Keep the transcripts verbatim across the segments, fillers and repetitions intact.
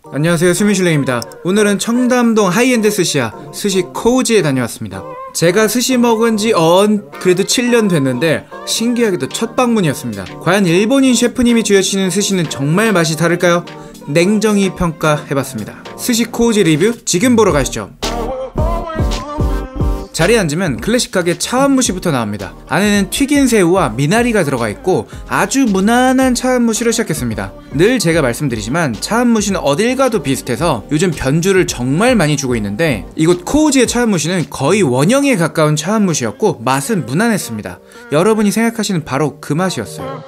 안녕하세요, 수민실랭입니다. 오늘은 청담동 하이엔드 스시야 스시 코우지에 다녀왔습니다. 제가 스시 먹은지 언 그래도 칠 년 됐는데 신기하게도 첫 방문이었습니다. 과연 일본인 셰프님이 주여주시는 스시는 정말 맛이 다를까요? 냉정히 평가해봤습니다. 스시 코우지 리뷰 지금 보러 가시죠. 자리에 앉으면 클래식하게 차원무시부터 나옵니다. 안에는 튀긴 새우와 미나리가 들어가 있고 아주 무난한 차원무시로 시작했습니다. 늘 제가 말씀드리지만 차원무시는 어딜 가도 비슷해서 요즘 변주를 정말 많이 주고 있는데 이곳 코우지의 차원무시는 거의 원형에 가까운 차원무시였고 맛은 무난했습니다. 여러분이 생각하시는 바로 그 맛이었어요.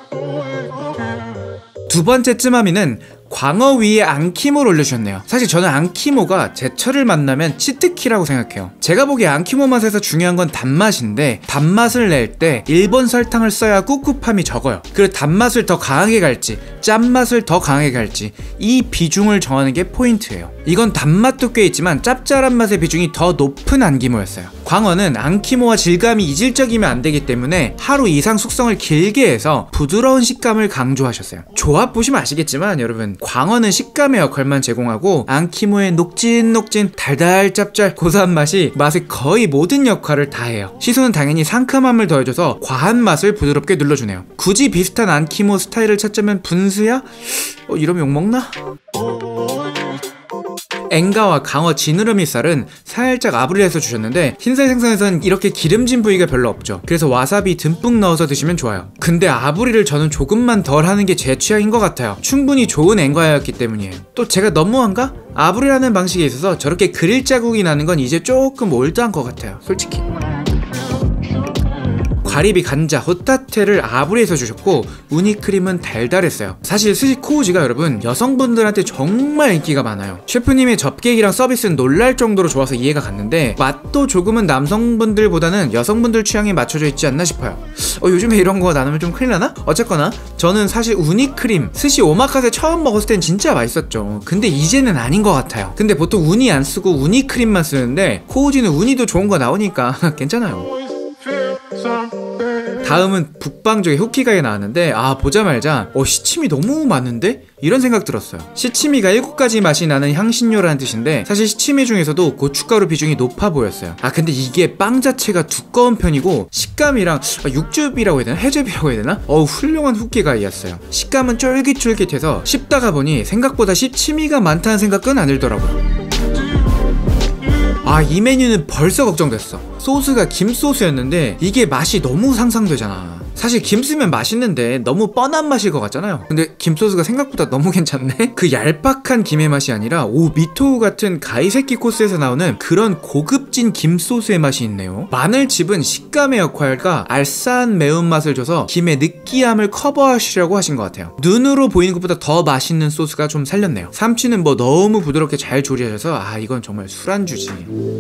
두 번째 쯔마미는 광어 위에 안키모를 올려주셨네요. 사실 저는 안키모가 제철을 만나면 치트키라고 생각해요. 제가 보기에 안키모 맛에서 중요한 건 단맛인데 단맛을 낼 때 일본 설탕을 써야 꿉꿉함이 적어요. 그리고 단맛을 더 강하게 갈지 짠맛을 더 강하게 갈지 이 비중을 정하는 게 포인트예요. 이건 단맛도 꽤 있지만 짭짤한 맛의 비중이 더 높은 안키모였어요. 광어는 안키모와 질감이 이질적이면 안 되기 때문에 하루 이상 숙성을 길게 해서 부드러운 식감을 강조하셨어요. 조합 보시면 아시겠지만 여러분, 광어는 식감의 역할만 제공하고 안키모의 녹진녹진 달달 짭짤 고소한 맛이 맛의 거의 모든 역할을 다 해요. 시소는 당연히 상큼함을 더해줘서 과한 맛을 부드럽게 눌러주네요. 굳이 비슷한 안키모 스타일을 찾자면 분수야? 어, 이러면 욕먹나? 엔가와 강어 지느러미살은 살짝 아브릴 해서 주셨는데 흰살 생선에선 이렇게 기름진 부위가 별로 없죠. 그래서 와사비 듬뿍 넣어서 드시면 좋아요. 근데 아브릴을 저는 조금만 덜 하는 게 제 취향인 것 같아요. 충분히 좋은 엔가였기 때문이에요. 또 제가 너무한가? 아브릴 하는 방식에 있어서 저렇게 그릴 자국이 나는 건 이제 조금 올드한 것 같아요, 솔직히. 가리비, 간자, 호타테를 아브리에서 주셨고 우니크림은 달달했어요. 사실 스시 코우지가 여러분 여성분들한테 정말 인기가 많아요. 셰프님의 접객이랑 서비스는 놀랄 정도로 좋아서 이해가 갔는데 맛도 조금은 남성분들보다는 여성분들 취향에 맞춰져 있지 않나 싶어요. 어, 요즘에 이런 거 나누면 좀 큰일 나나? 어쨌거나 저는 사실 우니크림 스시 오마카세 처음 먹었을 땐 진짜 맛있었죠. 근데 이제는 아닌 것 같아요. 근데 보통 우니 안 쓰고 우니크림만 쓰는데 코우지는 우니도 좋은 거 나오니까 괜찮아요. 다음은 북방쪽의 후키가게 나왔는데 아 보자말자 어 시치미 너무 많은데? 이런 생각 들었어요. 시치미가 일곱 가지 맛이 나는 향신료라는 뜻인데 사실 시치미 중에서도 고춧가루 비중이 높아 보였어요. 아 근데 이게 빵 자체가 두꺼운 편이고 식감이랑 아, 육즙이라고 해야 되나? 해즙이라고 해야 되나? 어우 훌륭한 후키가이였어요. 식감은 쫄깃쫄깃해서 씹다가 보니 생각보다 시치미가 많다는 생각은 안 들더라고요. 아, 이 메뉴는 벌써 걱정됐어. 소스가 김소스였는데 이게 맛이 너무 상상되잖아. 사실 김 쓰면 맛있는데 너무 뻔한 맛일 것 같잖아요. 근데 김소스가 생각보다 너무 괜찮네? 그 얄팍한 김의 맛이 아니라 오 미토우 같은 가이세키 코스에서 나오는 그런 고급진 김소스의 맛이 있네요. 마늘칩은 식감의 역할과 알싸한 매운맛을 줘서 김의 느끼함을 커버하시려고 하신 것 같아요. 눈으로 보이는 것보다 더 맛있는 소스가 좀 살렸네요. 삼치는 뭐 너무 부드럽게 잘 조리하셔서 아 이건 정말 술안주지.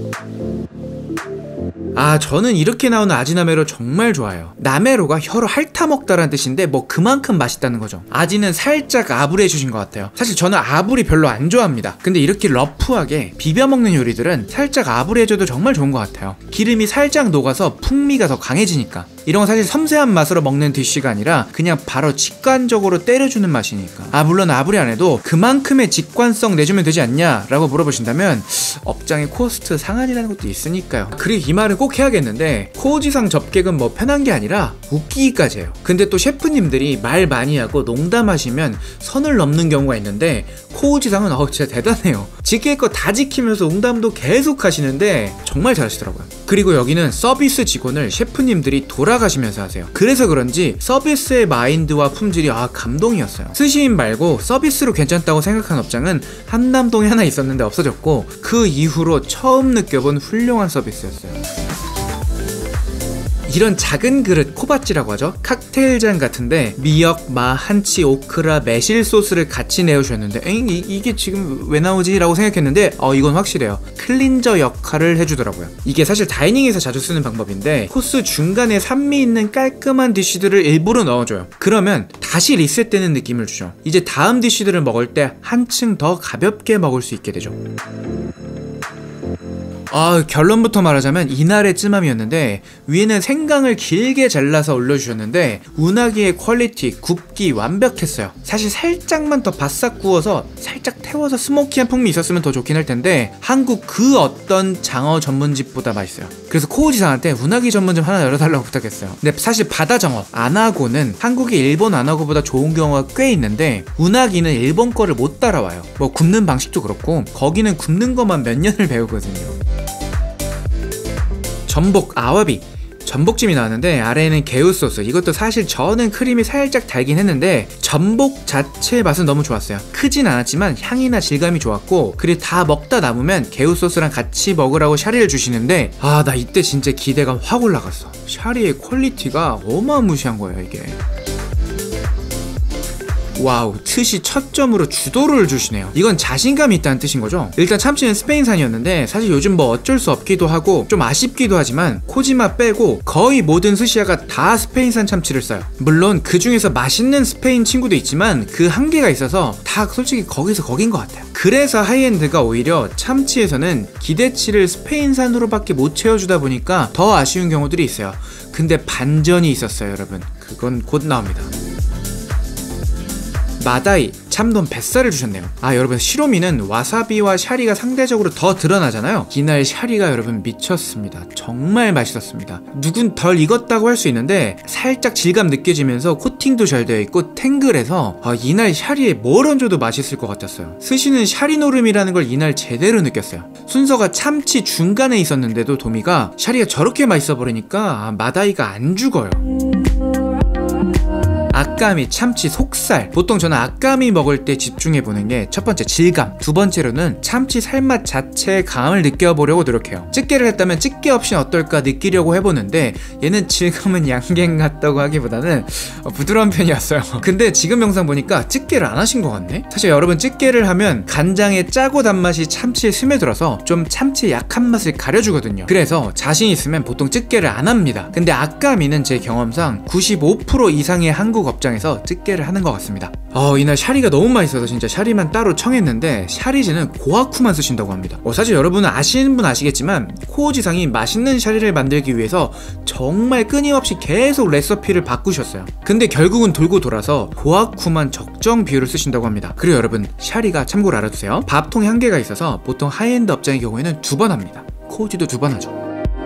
아 저는 이렇게 나오는 아지나메로 정말 좋아해요. 나메로가 혀로 핥아먹다라는 뜻인데 뭐 그만큼 맛있다는 거죠. 아지는 살짝 아브리 해주신 것 같아요. 사실 저는 아브리 별로 안 좋아합니다. 근데 이렇게 러프하게 비벼먹는 요리들은 살짝 아브리 해줘도 정말 좋은 것 같아요. 기름이 살짝 녹아서 풍미가 더 강해지니까. 이런 건 사실 섬세한 맛으로 먹는 디쉬가 아니라 그냥 바로 직관적으로 때려주는 맛이니까. 아 물론 아브리 안 해도 그만큼의 직관성 내주면 되지 않냐 라고 물어보신다면 업장의 코스트 상한이라는 것도 있으니까요. 그리고 이 말은 꼭 해야겠는데 코우지상 접객은 뭐 편한 게 아니라 웃기기까지 해요. 근데 또 셰프님들이 말 많이 하고 농담하시면 선을 넘는 경우가 있는데 코우지상은 어 진짜 대단해요. 지킬 거 다 지키면서 농담도 계속 하시는데 정말 잘하시더라고요. 그리고 여기는 서비스 직원을 셰프님들이 돌아가시면서 하세요. 그래서 그런지 서비스의 마인드와 품질이 아 감동이었어요. 스시인 말고 서비스로 괜찮다고 생각한 업장은 한남동에 하나 있었는데 없어졌고 그 이후로 처음 느껴본 훌륭한 서비스였어요. 이런 작은 그릇 코바찌라고 하죠. 칵테일잔 같은데 미역, 마, 한치, 오크라, 매실 소스를 같이 내어주셨는데 에잉 이, 이게 지금 왜 나오지? 라고 생각했는데 어 이건 확실해요. 클린저 역할을 해주더라고요. 이게 사실 다이닝에서 자주 쓰는 방법인데 코스 중간에 산미 있는 깔끔한 디쉬들을 일부러 넣어줘요. 그러면 다시 리셋되는 느낌을 주죠. 이제 다음 디쉬들을 먹을 때 한층 더 가볍게 먹을 수 있게 되죠. 아, 결론부터 말하자면 이날의 쯔맘이었는데 위에는 생강을 길게 잘라서 올려주셨는데 우나기의 퀄리티, 굽기 완벽했어요. 사실 살짝만 더 바싹 구워서 살짝 태워서 스모키한 풍미 있었으면 더 좋긴 할 텐데 한국 그 어떤 장어 전문집보다 맛있어요. 그래서 코우지상한테 우나기 전문점 하나 열어달라고 부탁했어요. 근데 사실 바다장어, 아나고는 한국이 일본 아나고보다 좋은 경우가 꽤 있는데 우나기는 일본 거를 못 따라와요. 뭐 굽는 방식도 그렇고 거기는 굽는 것만 몇 년을 배우거든요. 전복, 아와비, 전복찜이 나왔는데 아래에는 개우 소스. 이것도 사실 저는 크림이 살짝 달긴 했는데 전복 자체의 맛은 너무 좋았어요. 크진 않았지만 향이나 질감이 좋았고, 그리고 다 먹다 남으면 개우 소스랑 같이 먹으라고 샤리를 주시는데 아, 나 이때 진짜 기대감 확 올라갔어. 샤리의 퀄리티가 어마무시한 거예요 이게. 와우, 트시 첫 점으로 주도를 주시네요. 이건 자신감이 있다는 뜻인 거죠. 일단 참치는 스페인산이었는데 사실 요즘 뭐 어쩔 수 없기도 하고 좀 아쉽기도 하지만 코지마 빼고 거의 모든 스시야가 다 스페인산 참치를 써요. 물론 그 중에서 맛있는 스페인 친구도 있지만 그 한계가 있어서 다 솔직히 거기서 거긴 것 같아요. 그래서 하이엔드가 오히려 참치에서는 기대치를 스페인산으로밖에 못 채워주다 보니까 더 아쉬운 경우들이 있어요. 근데 반전이 있었어요 여러분. 그건 곧 나옵니다. 마다이, 참돔 뱃살을 주셨네요. 아, 여러분, 시로미는 와사비와 샤리가 상대적으로 더 드러나잖아요. 이날 샤리가 여러분 미쳤습니다. 정말 맛있었습니다. 누군 덜 익었다고 할 수 있는데 살짝 질감 느껴지면서 코팅도 잘 되어 있고 탱글해서 아, 이날 샤리에 뭘 얹어도 맛있을 것 같았어요. 스시는 샤리 노름이라는 걸 이날 제대로 느꼈어요. 순서가 참치 중간에 있었는데도 도미가 샤리가 저렇게 맛있어 버리니까 아, 마다이가 안 죽어요. 아까미, 참치, 속살. 보통 저는 아까미 먹을 때 집중해보는 게 첫 번째 질감, 두 번째로는 참치 살맛 자체의 강함을 느껴보려고 노력해요. 집게를 했다면 집게 없이는 어떨까 느끼려고 해보는데 얘는 질감은 양갱 같다고 하기보다는 부드러운 편이었어요. 근데 지금 영상 보니까 집게를 안 하신 것 같네? 사실 여러분 집게를 하면 간장의 짜고 단맛이 참치에 스며들어서 좀 참치의 약한 맛을 가려주거든요. 그래서 자신 있으면 보통 집게를 안 합니다. 근데 아까미는 제 경험상 구십오 퍼센트 이상의 한국 업장에서 집게를 하는 것 같습니다. 어, 이날 샤리가 너무 맛있어서 진짜 샤리만 따로 청했는데 샤리즈는 고아쿠만 쓰신다고 합니다. 어, 사실 여러분은 아시는 분 아시겠지만 코오지상이 맛있는 샤리를 만들기 위해서 정말 끊임없이 계속 레시피를 바꾸셨어요. 근데 결국은 돌고 돌아서 고아쿠만 적정 비율을 쓰신다고 합니다. 그리고 여러분, 샤리가 참고로 알아두세요. 밥통에 한계가 있어서 보통 하이엔드 업장의 경우에는 두 번 합니다. 코오지도 두 번 하죠.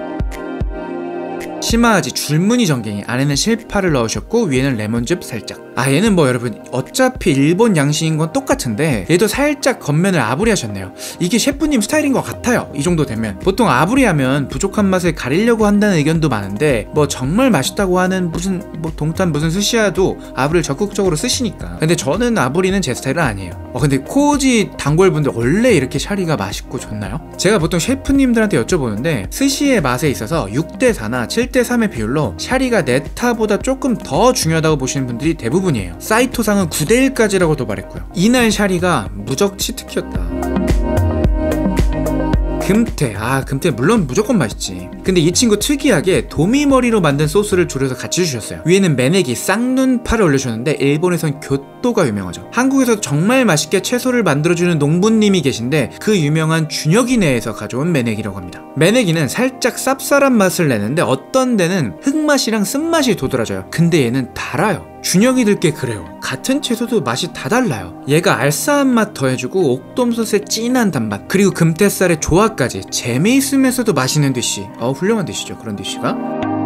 시마아지 줄무늬 전갱이, 안에는 실파를 넣으셨고 위에는 레몬즙 살짝. 아, 얘는 뭐 여러분 어차피 일본 양식인 건 똑같은데 얘도 살짝 겉면을 아부리 하셨네요. 이게 셰프님 스타일인 것 같아요. 이 정도 되면. 보통 아부리 하면 부족한 맛을 가리려고 한다는 의견도 많은데 뭐 정말 맛있다고 하는 무슨 뭐 동탄 무슨 스시야도 아부리를 적극적으로 쓰시니까. 근데 저는 아부리는 제 스타일은 아니에요. 어, 근데 코오지 단골분들 원래 이렇게 샤리가 맛있고 좋나요? 제가 보통 셰프님들한테 여쭤보는데 스시의 맛에 있어서 육 대 사나 칠 대 삼의 비율로 샤리가 네타보다 조금 더 중요하다고 보시는 분들이 대부분이에요. 사이토상은 구 대 일까지라고 도발했고요. 이날 샤리가 무적 치트키였다. 금태, 아 금태 물론 무조건 맛있지. 근데 이 친구 특이하게 도미머리로 만든 소스를 졸여서 같이 주셨어요. 위에는 메네기, 쌍눈파를 올려주셨는데 일본에선 교토가 유명하죠. 한국에서 정말 맛있게 채소를 만들어주는 농부님이 계신데 그 유명한 준혁이네에서 가져온 메네기라고 합니다. 메네기는 살짝 쌉쌀한 맛을 내는데 어떤 데는 흙맛이랑 쓴맛이 도드라져요. 근데 얘는 달아요. 준혁이들께 그래요. 같은 채소도 맛이 다 달라요. 얘가 알싸한 맛 더해주고 옥돔소스의 진한 단맛, 그리고 금태살의 조화까지 재미있으면서도 맛있는 디쉬. 어, 훌륭한 디쉬죠, 그런 디쉬가.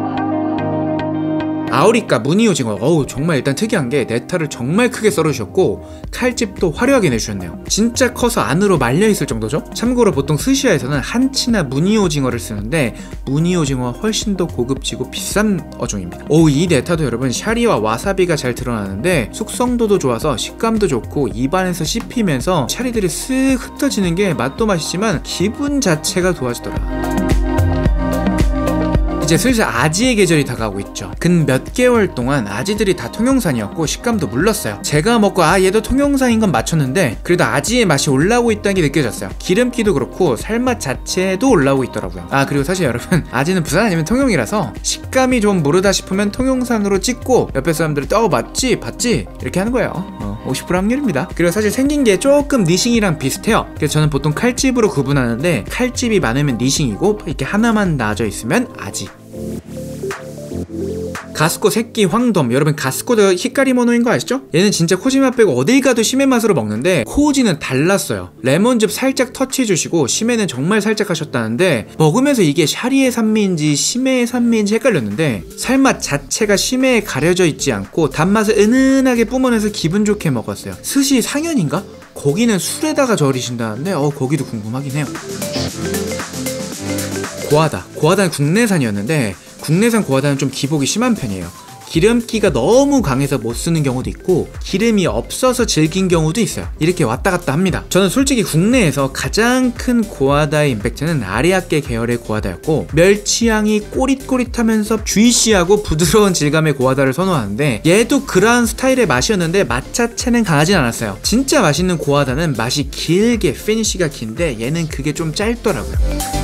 아오리카 무늬 오징어. 어우, 정말 일단 특이한 게 네타를 정말 크게 썰어주셨고 칼집도 화려하게 내주셨네요. 진짜 커서 안으로 말려있을 정도죠. 참고로 보통 스시야에서는 한치나 무늬 오징어를 쓰는데 무늬 오징어가 훨씬 더 고급지고 비싼 어종입니다. 오, 이 네타도 여러분 샤리와 와사비가 잘 드러나는데 숙성도도 좋아서 식감도 좋고 입안에서 씹히면서 샤리들이 쓱 흩어지는 게 맛도 맛이지만 기분 자체가 좋아지더라. 이제 슬슬 아지의 계절이 다가오고 있죠. 근 몇 개월 동안 아지들이 다 통영산이었고 식감도 물렀어요. 제가 먹고 아 얘도 통영산인 건 맞췄는데 그래도 아지의 맛이 올라오고 있다는 게 느껴졌어요. 기름기도 그렇고 살맛 자체도 올라오고 있더라고요. 아 그리고 사실 여러분 아지는 부산 아니면 통영이라서 식감이 좀 모르다 싶으면 통영산으로 찍고 옆에 사람들이 어 맞지? 봤지? 이렇게 하는 거예요. 어, 오십 퍼센트 확률입니다. 그리고 사실 생긴 게 조금 니싱이랑 비슷해요. 그래서 저는 보통 칼집으로 구분하는데 칼집이 많으면 니싱이고 이렇게 하나만 나눠져 있으면 아지. 가스코 새끼 황돔. 여러분 가스코도 히카리모노인 거 아시죠? 얘는 진짜 코지맛 빼고 어딜 가도 심해 맛으로 먹는데 코지는 달랐어요. 레몬즙 살짝 터치해주시고 심해는 정말 살짝 하셨다는데 먹으면서 이게 샤리의 산미인지 심해의 산미인지 헷갈렸는데 살맛 자체가 심해에 가려져 있지 않고 단맛을 은은하게 뿜어내서 기분 좋게 먹었어요. 스시 상현인가? 거기는 술에다가 절이신다는데 어 거기도 궁금하긴 해요. 고하다. 고하다는 국내산이었는데 국내산 고하다는 좀 기복이 심한 편이에요. 기름기가 너무 강해서 못 쓰는 경우도 있고 기름이 없어서 질긴 경우도 있어요. 이렇게 왔다 갔다 합니다. 저는 솔직히 국내에서 가장 큰 고하다의 임팩트는 아리아케 계열의 고하다였고 멸치향이 꼬릿꼬릿하면서 주이시하고 부드러운 질감의 고하다를 선호하는데 얘도 그러한 스타일의 맛이었는데 맛 자체는 강하진 않았어요. 진짜 맛있는 고하다는 맛이 길게 피니쉬가 긴데 얘는 그게 좀 짧더라고요.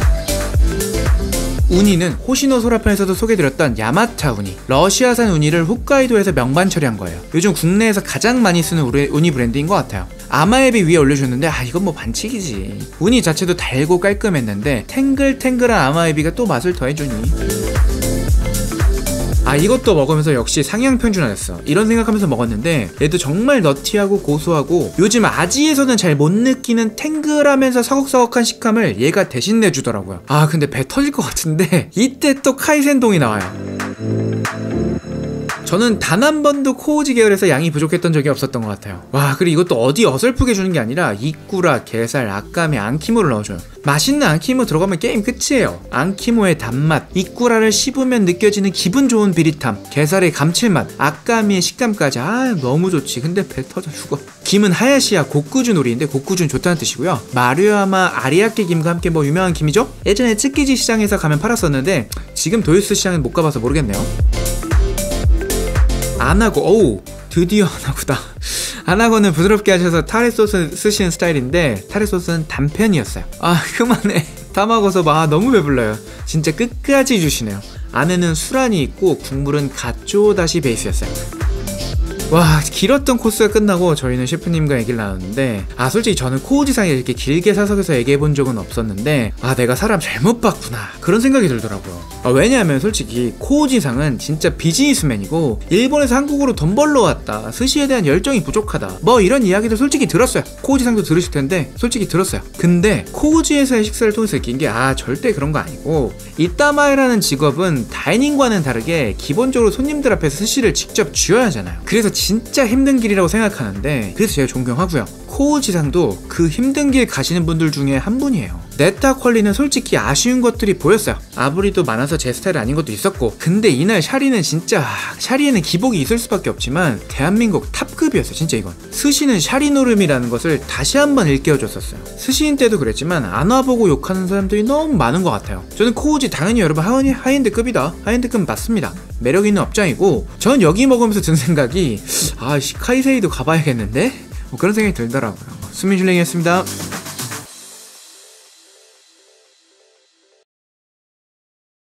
우니는 호시노 소라편에서도 소개드렸던 야마타 우니, 러시아산 우니를 홋카이도에서 명반 처리한 거예요. 요즘 국내에서 가장 많이 쓰는 우니 브랜드인 것 같아요. 아마에비 위에 올려줬는데 아 이건 뭐 반칙이지. 우니 자체도 달고 깔끔했는데 탱글탱글한 아마에비가 또 맛을 더해주니 아 이것도 먹으면서 역시 상향 평준화됐어 이런 생각하면서 먹었는데 얘도 정말 너티하고 고소하고 요즘 아지에서는 잘 못 느끼는 탱글하면서 서걱서걱한 식감을 얘가 대신 내주더라고요. 아 근데 배 터질 것 같은데 이때 또 카이센동이 나와요. 저는 단 한 번도 코우지 계열에서 양이 부족했던 적이 없었던 것 같아요. 와 그리고 이것도 어디 어설프게 주는 게 아니라 이꾸라, 게살, 아까메, 안키모를 넣어줘요. 맛있는 안키모 들어가면 게임 끝이에요. 안키모의 단맛, 이꾸라를 씹으면 느껴지는 기분 좋은 비릿함, 게살의 감칠맛, 아까미의 식감까지 아 너무 좋지. 근데 배 터져 죽어. 김은 하야시야 고쿠준 오리인데 고쿠준 좋다는 뜻이고요. 마류야마 아리아케 김과 함께 뭐 유명한 김이죠? 예전에 츠키지 시장에서 가면 팔았었는데 지금 도요스 시장은 못 가봐서 모르겠네요. 아나고, 어우 드디어 아나고다. 아나고는 부드럽게 하셔서 타레 소스 쓰시는 스타일인데 타레 소스는 단편이었어요. 아 그만해. 다 먹어서 막 너무 배불러요. 진짜 끝까지 주시네요. 안에는 수란이 있고 국물은 가쪼 다시 베이스였어요. 와 길었던 코스가 끝나고 저희는 셰프님과 얘기를 나눴는데 아 솔직히 저는 코우지상에 이렇게 길게 사석에서 얘기해본 적은 없었는데 아 내가 사람 잘못 봤구나 그런 생각이 들더라고요. 아, 왜냐하면 솔직히 코우지상은 진짜 비즈니스맨이고 일본에서 한국으로 돈 벌러 왔다, 스시에 대한 열정이 부족하다 뭐 이런 이야기도 솔직히 들었어요. 코우지상도 들으실 텐데 솔직히 들었어요. 근데 코우지에서의 식사를 통해서 느낀 게 아 절대 그런 거 아니고 이따마에라는 직업은 다이닝과는 다르게 기본적으로 손님들 앞에서 스시를 직접 쥐어야 하잖아요. 그래서 진짜 힘든 길이라고 생각하는데 그래서 제가 존경하고요. 코우지상도 그 힘든 길 가시는 분들 중에 한 분이에요. 네타 퀄리는 솔직히 아쉬운 것들이 보였어요. 아브리도 많아서 제 스타일 아닌 것도 있었고 근데 이날 샤리는 진짜 샤리에는 기복이 있을 수밖에 없지만 대한민국 탑급이었어요. 진짜 이건 스시는 샤리 노름이라는 것을 다시 한번 일깨워줬었어요. 스시인 때도 그랬지만 안 와보고 욕하는 사람들이 너무 많은 것 같아요. 저는 코우지 당연히 여러분 하이, 하이엔드급이다. 하이엔드급 맞습니다. 매력 있는 업장이고 전 여기 먹으면서 든 생각이 아 카이세이도 가봐야겠는데? 뭐 그런 생각이 들더라고요. 수민슐랭이었습니다.